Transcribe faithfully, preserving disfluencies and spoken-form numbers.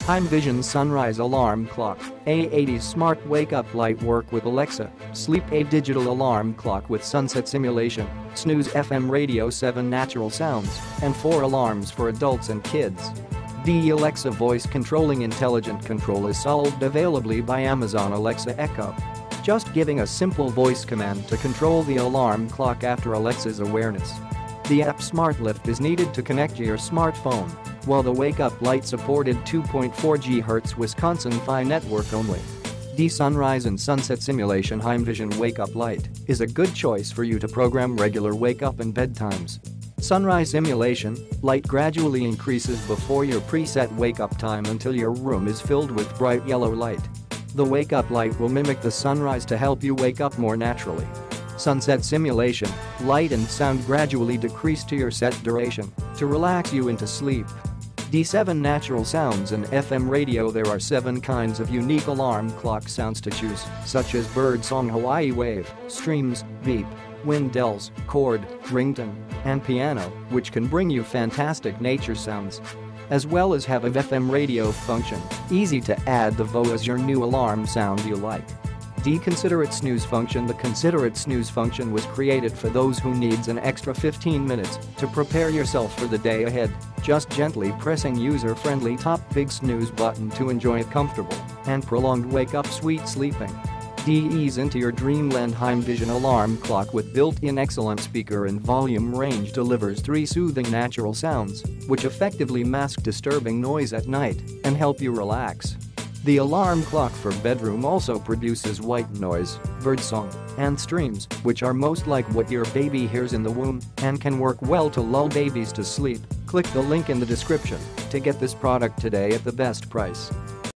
Hymevision Sunrise Alarm Clock, A eighty Smart Wake Up Light work with Alexa, Sleep A digital alarm clock with sunset simulation, Snooze F M radio seven natural sounds, and four alarms for adults and kids. The Alexa voice controlling intelligent control is solved availably by Amazon Alexa Echo. Just giving a simple voice command to control the alarm clock after Alexa's awareness. The app Smart Lift is needed to connect to your smartphone, while the Wake Up Light supported two point four gigahertz Wisconsin Fi network only. The Sunrise and Sunset Simulation Hymevision Wake Up Light is a good choice for you to program regular wake up and bedtimes. Sunrise simulation, light gradually increases before your preset wake-up time until your room is filled with bright yellow light. The wake-up light will mimic the sunrise to help you wake up more naturally. Sunset simulation, light and sound gradually decrease to your set duration to relax you into sleep. D seven natural sounds and F M radio. There are seven kinds of unique alarm clock sounds to choose, such as bird song, Hawaii wave, streams, beep, wind dells, chord, ringtone, and piano, which can bring you fantastic nature sounds. As well as have a F M radio function, easy to add the V O as your new alarm sound you like. The Considerate Snooze function. The Considerate Snooze function was created for those who needs an extra fifteen minutes to prepare yourself for the day ahead, just gently pressing user-friendly top big snooze button to enjoy a comfortable and prolonged wake-up sweet sleeping. D Ease into your dreamland. Hymevision alarm clock with built-in excellent speaker and volume range delivers three soothing natural sounds, which effectively mask disturbing noise at night and help you relax. The alarm clock for bedroom also produces white noise, birdsong, and streams, which are most like what your baby hears in the womb and can work well to lull babies to sleep. Click the link in the description to get this product today at the best price.